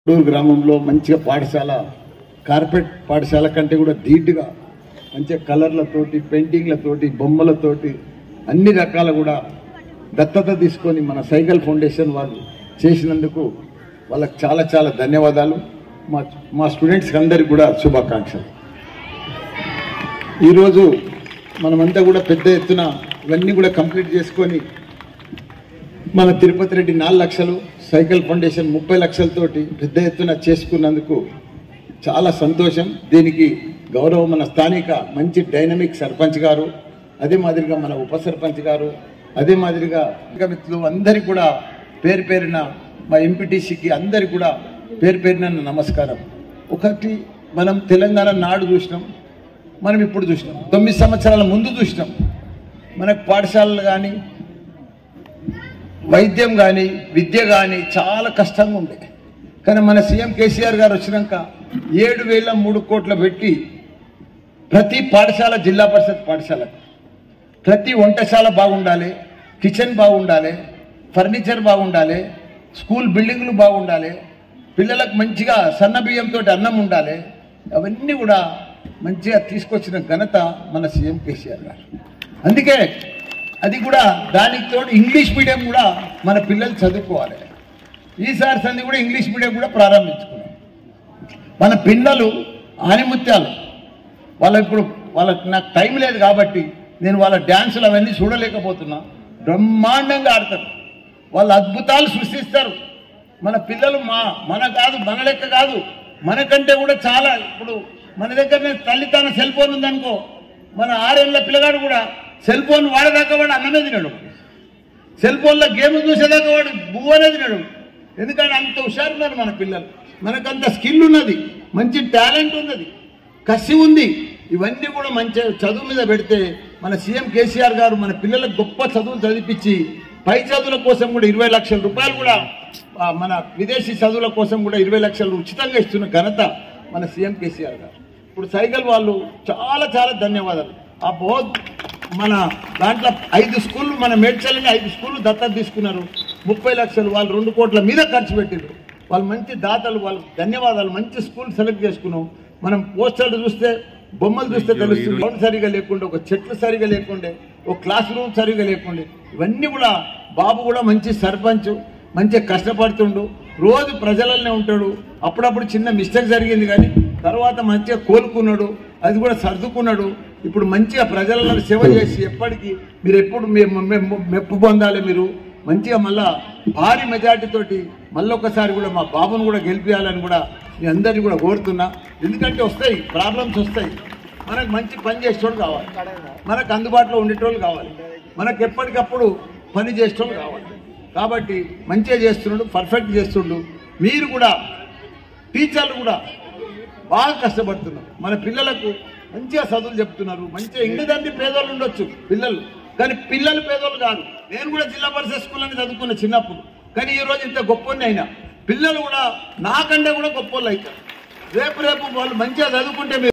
కోడూరు గ్రామంలో మంచిగా పాఠశాల కార్పెట్ పాఠశాల కంటే కూడా ధీటుగా మంచిగా కలర్లతోటి పెయింటింగ్లతోటి బొమ్మలతోటి అన్ని రకాల కూడా దత్తత తీసుకొని మన సైకిల్ ఫౌండేషన్ వాళ్ళు చేసినందుకు వాళ్ళకి చాలా చాలా ధన్యవాదాలు. మా స్టూడెంట్స్కి అందరికీ కూడా శుభాకాంక్షలు. ఈరోజు మనమంతా కూడా పెద్ద ఎత్తున ఇవన్నీ కూడా కంప్లీట్ చేసుకొని మన తిరుపతి రెడ్డి 4 లక్షలు, సైకిల్ ఫౌండేషన్ 30 లక్షలతోటి పెద్ద ఎత్తున చేసుకున్నందుకు చాలా సంతోషం. దీనికి గౌరవం మన స్థానిక మంచి డైనమిక్ సర్పంచ్ గారు, అదే మాదిరిగా మన ఉప సర్పంచ్ గారు, అదే మాదిరిగా మిత్రులు అందరికీ కూడా పేరు పేరున మా ఎంపీటీసీకి అందరికీ కూడా పేరు పేరున నమస్కారం. ఒకటి మనం తెలంగాణ నాడు చూసినాం, మనం ఇప్పుడు చూసినాం, 9 సంవత్సరాల ముందు చూసినాం. మనకు పాఠశాలలు కానీ వైద్యం కానీ విద్య కానీ చాలా కష్టంగా ఉండే. కానీ మన సీఎం కేసీఆర్ గారు వచ్చినాక 7,003 కోట్లు పెట్టి ప్రతి పాఠశాల, జిల్లా పరిషత్ పాఠశాల, ప్రతి వంటశాల బాగుండాలి, కిచెన్ బాగుండాలి, ఫర్నిచర్ బాగుండాలి, స్కూల్ బిల్డింగ్లు బాగుండాలి, పిల్లలకు మంచిగా సన్న బియ్యంతో అన్నం ఉండాలి. అవన్నీ కూడా మంచిగా తీసుకొచ్చిన ఘనత మన సీఎం కేసీఆర్ గారు. అందుకే అది కూడా దానికి తోడు ఇంగ్లీష్ మీడియం కూడా మన పిల్లలు చదువుకోవాలి. ఈసారి సంది కూడా ఇంగ్లీష్ మీడియం కూడా ప్రారంభించుకున్నాం. మన పిల్లలు ఆనిముత్యాలు, వాళ్ళకి నాకు టైం లేదు కాబట్టి నేను వాళ్ళ డ్యాన్సులు అవన్నీ చూడలేకపోతున్నా. బ్రహ్మాండంగా ఆడతారు, వాళ్ళు అద్భుతాలు సృష్టిస్తారు. మన పిల్లలు మన లెక్క కాదు, మనకంటే కూడా చాలా. ఇప్పుడు మన దగ్గర తల్లి తన సెల్ ఫోన్ ఉందనుకో, మన 6 ఏళ్ళ పిల్లగాడు కూడా సెల్ ఫోన్ వాడేదాకా వాడు అన్నమే తినడు, సెల్ ఫోన్లో గేమ్ చూసేదాకా వాడు బువ్వనే తినడు. ఎందుకంటే అంత హుషారున్నారు మన పిల్లలు, మనకంత స్కిల్ ఉన్నది, మంచి టాలెంట్ ఉన్నది, కసి ఉంది. ఇవన్నీ కూడా మంచి చదువు మీద పెడితే మన సీఎం కేసీఆర్ గారు మన పిల్లలకు గొప్ప చదువులు చదివించి పై చదువుల కోసం కూడా 20 లక్షల రూపాయలు కూడా, మన విదేశీ చదువుల కోసం కూడా 20 లక్షలు ఉచితంగా ఇస్తున్న ఘనత మన సీఎం కేసీఆర్ గారు. ఇప్పుడు సైకిల్ వాళ్ళు చాలా చాలా ధన్యవాదాలు. ఆ బోధ్ మన దాంట్లో 5 స్కూళ్ళు, మన మేడ్చల్ని 5 స్కూళ్ళు దత్తత తీసుకున్నారు. 30 లక్షలు వాళ్ళు 2 కోట్ల మీద ఖర్చు పెట్టారు. వాళ్ళు మంచి దాతలు, వాళ్ళకి ధన్యవాదాలు. మంచి స్కూల్ సెలెక్ట్ చేసుకున్నాం. మనం పోస్టర్లు చూస్తే, బొమ్మలు చూస్తే తెలుస్తుంది, గ్రౌండ్ సరిగా లేకుండా, ఒక చెట్లు సరిగా లేకుండే, ఒక క్లాస్ రూమ్ సరిగా లేకుండే. ఇవన్నీ కూడా బాబు కూడా మంచి సర్పంచ్, మంచిగా కష్టపడుతుండు, రోజు ప్రజలనే ఉంటాడు. అప్పుడప్పుడు చిన్న మిస్టేక్ జరిగింది కానీ తర్వాత మంచిగా కోలుకున్నాడు, అది కూడా సర్దుకున్నాడు. ఇప్పుడు మంచిగా ప్రజలలో సేవ చేసి ఎప్పటికీ మీరు ఎప్పుడు మెప్పు పొందాలి. మీరు మంచిగా మళ్ళా భారీ మెజార్టీతోటి మళ్ళొకసారి కూడా మా బాబును కూడా గెలిపించాలని కూడా మీ అందరినీ కూడా కోరుతున్నా. ఎందుకంటే వస్తాయి ప్రాబ్లమ్స్, వస్తాయి. మనకు మంచి పని చేసేటోళ్ళు కావాలి, మనకు అందుబాటులో ఉండేటోళ్ళు కావాలి, మనకు ఎప్పటికప్పుడు పని చేసేటోళ్ళు కావాలి. కాబట్టి మంచిగా చేస్తున్నాడు, పర్ఫెక్ట్ చేస్తుండు. మీరు కూడా టీచర్లు కూడా బాగా కష్టపడుతున్నారు, మన పిల్లలకు మంచిగా చదువులు చెప్తున్నారు. మంచిగా ఇంటిదండి పేదోళ్ళు ఉండొచ్చు పిల్లలు, కానీ పిల్లలు పేదోళ్ళు కాదు. నేను కూడా జిల్లా పరిషత్ స్కూల్ అని చదువుకున్న చిన్నప్పుడు, కానీ ఈరోజు ఇంత గొప్పని అయినా పిల్లలు కూడా నాకంటే కూడా గొప్ప వాళ్ళు అవుతారు. రేపు వాళ్ళు మంచిగా చదువుకుంటే